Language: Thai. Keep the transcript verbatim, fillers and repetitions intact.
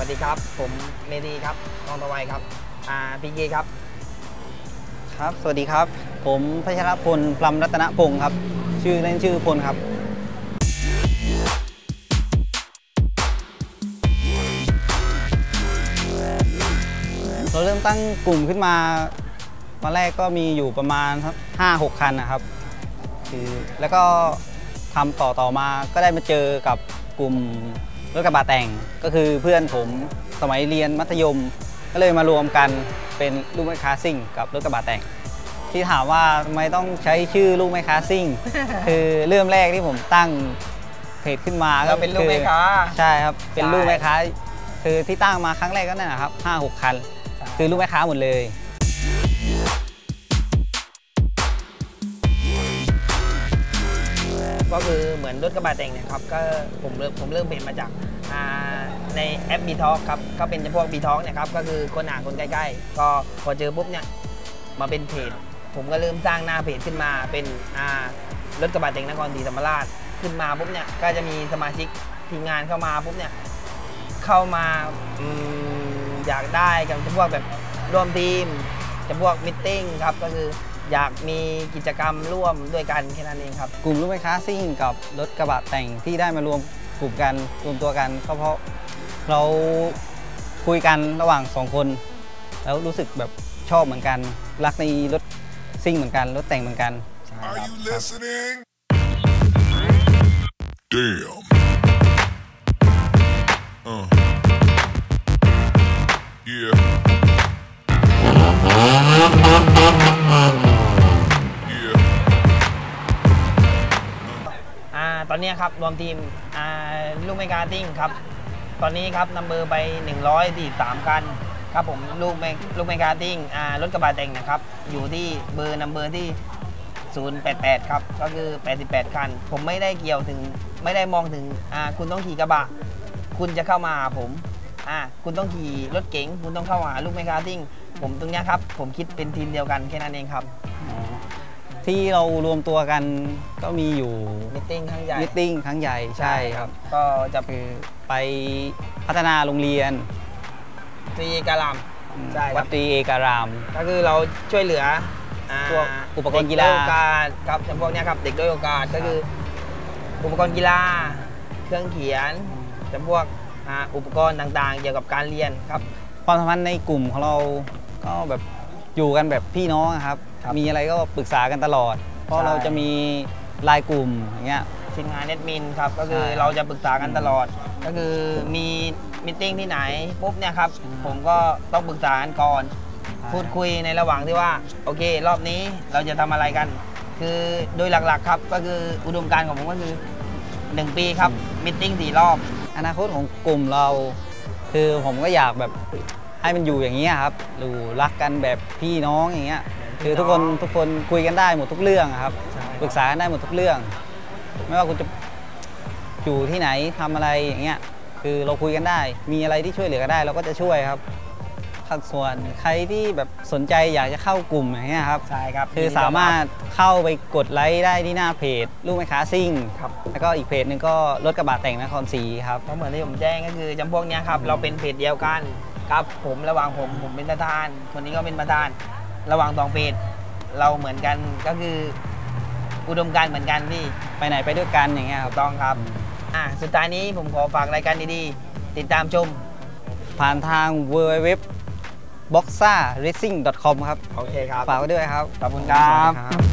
วัสดีครับผมเมธีครับกองตะไวครับอ่าพีเกครับครับสวัสดีครับผมพัชรพลพลัมรัตนพงศ์ครับชื่อเล่นชื่อพลครับเราเริ่มตั้งกลุ่มขึ้นมาตอนแรกก็มีอยู่ประมาณห้าหกคันนะครับคือแล้วก็ทำต่อต่อมาก็ได้มาเจอกับกลุ่มรถกระบะแต่งก็คือเพื่อนผมสมัยเรียนมัธยมก็เลยมารวมกันเป็นลูกไม้คาซิ่งกับรถกระบะแต่งที่ถามว่าทำไมต้องใช้ชื่อลูกไม้คาซิ่ง คือเริ่มแรกที่ผมตั้งเพจขึ้นมาก็เป็นลูกไม้คาใช่ครับเป็นลูกไม้คาคือที่ตั้งมาครั้งแรกก็นั่นนะครับห้าหกคันคือลูกไม้คาหมดเลยก็คือเหมือนรถกระบะแต่งเนี่ยครับก็ผมเริ่มผมเริ่มเพจมาจากในแอป บี ทอล์ก ครับก็เป็นพวก บี ทอล์ก เนี่ยครับก็คือคนหาคนใกล้ๆก็พอเจอปุ๊บเนี่ยมาเป็นเพจผมก็เริ่มสร้างหน้าเพจขึ้นมาเป็นรถกระบะแต่งนครศรีธรรมราชขึ้นมาปุ๊บเนี่ยก็จะมีสมาชิกทีมงานเข้ามาปุ๊บเนี่ยเข้ามาอยากได้กับพวกแบบร่วมทีมจะพวกมิทติ้งครับก็คืออยากมีกิจกรรมร่วมด้วยกันแค่นั้นเองครับกลุ่มลูกไม้คาซิ่งกับรถกระบะแต่งที่ได้มารวมกลุ่มกันรวมตัวกันก็เพราะเราคุยกันระหว่างสองคนแล้วรู้สึกแบบชอบเหมือนกันรักในรถซิ่งเหมือนกันรถแต่งเหมือนกัน Are you listening? Damn. Uh. Yeah. ตอนนี้ครับรวมทีมลูกไม้คาซิ่งครับตอนนี้ครับนัมเบอร์ไปหนึ่งร้อยสี่สิบสามคันครับผมลูกไม้ลูกไม้คาซิ่งรถกระบะแต่งนะครับอยู่ที่เบอร์นัมเบอร์ที่ศูนย์แปดแปดครับก็คือแปดสิบแปดคันผมไม่ได้เกี่ยวถึงไม่ได้มองถึงคุณต้องขี่กระบะคุณจะเข้ามาหาผมคุณต้องขี่รถเก๋งคุณต้องเข้าหาลูกไม้คาซิ่งผมตรงนี้ครับผมคิดเป็นทีมเดียวกันแค่นั้นเองครับที่เรารวมตัวกันก็มีอยู่มิทติ้งครั้งใหญ่มิทติ้งครั้งใหญ่ใช่ครับก็จะไปพัฒนาโรงเรียนตรีเอกรามใช่วัดตรีเอกรามก็คือเราช่วยเหลือพวกอุปกรณ์กีฬาครับจำพวกนี้ครับเด็กด้วยโอกาสก็คืออุปกรณ์กีฬาเครื่องเขียนจำพวกอุปกรณ์ต่างๆเกี่ยวกับการเรียนครับความสัมพันธ์ในกลุ่มของเราก็แบบอยู่กันแบบพี่น้องครับมีอะไรก็ปรึกษากันตลอดเพราะเราจะมีไลน์กลุ่มอย่างเงี้ยทีมงานแอดมินครับก็คือเราจะปรึกษากันตลอดก็คือมีมิทติ้งที่ไหนปุ๊บเนี่ยครับผมก็ต้องปรึกษากันก่อนพูดคุยในระหว่างที่ว่าโอเครอบนี้เราจะทำอะไรกันคือโดยหลักๆครับก็คืออุดมการณ์ของผมก็คือหนึ่งปีครับมิทติ้งสี่รอบอนาคตของกลุ่มเราคือผมก็อยากแบบให้มันอยู่อย่างนี้ครับอยู่รักกันแบบพี่น้องอย่างเงี้ยคือทุกคนทุกคนคุยกันได้หมดทุกเรื่องครับปรึกษากันได้หมดทุกเรื่องไม่ว่าคุณจะอยู่ที่ไหนทำอะไรอย่างเงี้ยคือเราคุยกันได้มีอะไรที่ช่วยเหลือกันได้เราก็จะช่วยครับส่วนใครที่แบบสนใจอยากจะเข้ากลุ่มอย่างเงี้ยครับใช่ครับคือสามารถเข้าไปกดไลค์ได้ที่หน้าเพจลูกไม้คาซิ่งครับแล้วก็อีกเพจหนึ่งก็รถกระบะแต่งนครศรีครับก็เหมือนที่ผมแจ้งก็คือจำพวกนี้ครับเราเป็นเพจเดียวกันครับผมระหว่างผมผมเป็นประธานคนนี้ก็เป็นประธานระหว่างสองเพจเราเหมือนกันก็คืออุดมการณ์เหมือนกันพี่ไปไหนไปด้วยกันอย่างเงี้ยครับต้องครับอ่ะสุดท้ายนี้ผมขอฝากรายการดีๆติดตามชมผ่านทาง ดับเบิลยู ดับเบิลยู ดับเบิลยู ดอท บ็อกซ่า เรซซิ่ง ดอท คอม ครับโอเคครับฝากไว้ด้วยครับขอบคุณครับ